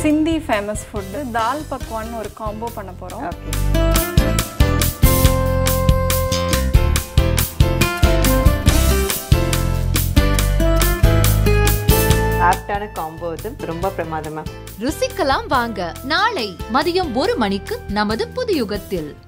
சிந்தி famous food தால் பக்வான் ஒரு combo பண்ண போறோம். ஓகே. ஆப்டான காம்போ இது ரொம்ப பிரமாதமா. ருசிக்கலாம் வாங்க நாளை மதியம் 1 மணிக்கு நமது புதுயுகத்தில்.